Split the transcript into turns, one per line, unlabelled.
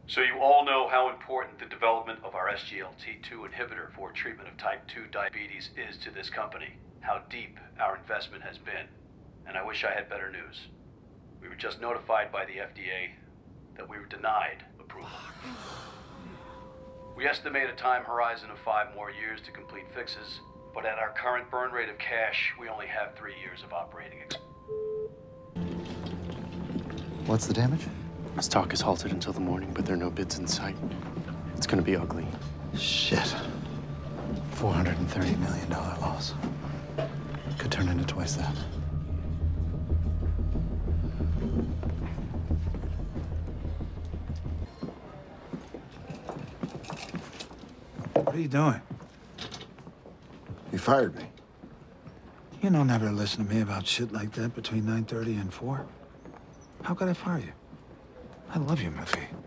So you all know how important the development of our SGLT2 inhibitor for treatment of type 2 diabetes is to this company, how deep our investment has been, and I wish I had better news. We were just notified by the FDA that we were denied approval. We estimate a time horizon of 5 more years to complete fixes, but at our current burn rate of cash, we only have 3 years of operating expense.
What's the damage?
Stock is halted until the morning, but there are no bids in sight. It's gonna be ugly.
Shit. $430 million loss. Could turn into twice that.
What are you doing?
You fired me.
You don't never listen to me about shit like that between 9:30 and 4. How could I fire you? I love you, Miffy.